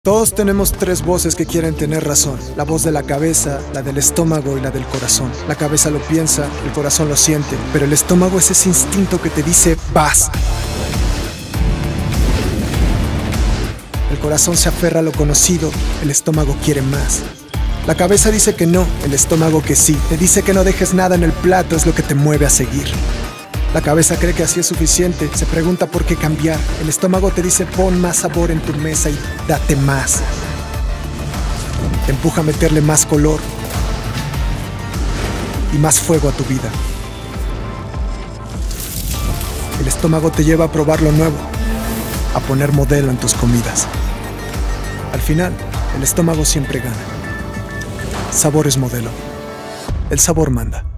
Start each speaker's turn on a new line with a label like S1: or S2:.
S1: Todos tenemos tres voces que quieren tener razón: la voz de la cabeza, la del estómago y la del corazón. La cabeza lo piensa, el corazón lo siente, pero el estómago es ese instinto que te dice vas. El corazón se aferra a lo conocido, el estómago quiere más. La cabeza dice que no, el estómago que sí. Te dice que no dejes nada en el plato, es lo que te mueve a seguir. La cabeza cree que así es suficiente, se pregunta por qué cambiar. El estómago te dice pon más sabor en tu mesa y date más. Te empuja a meterle más color y más fuego a tu vida. El estómago te lleva a probar lo nuevo, a poner modelo en tus comidas. Al final, el estómago siempre gana. Sabor es modelo. El sabor manda.